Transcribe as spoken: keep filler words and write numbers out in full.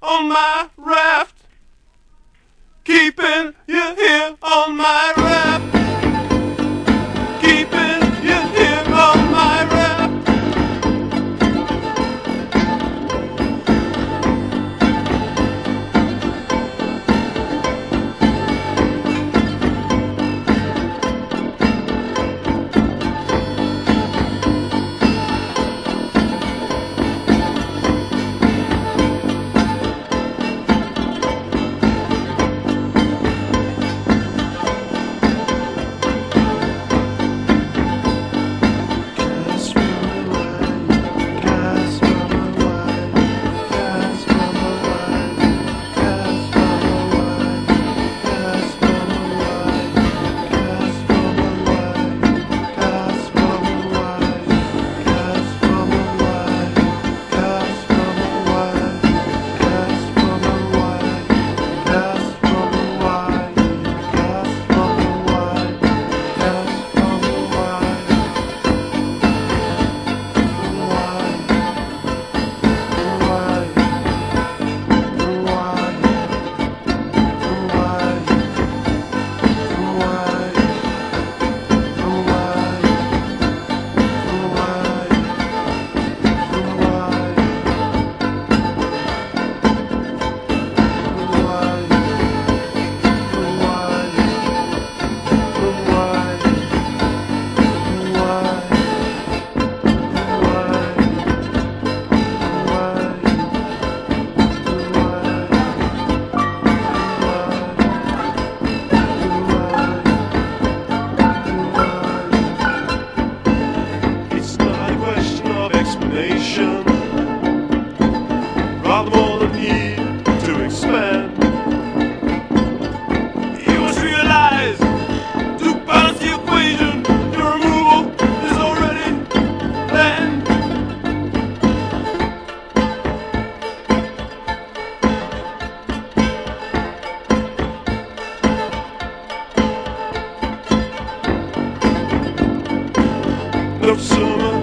on my raft, keeping you here on my raft, keeping you here on my raft. Rather more than need to expand. You must realize, to balance the equation, your removal is already planned. No summer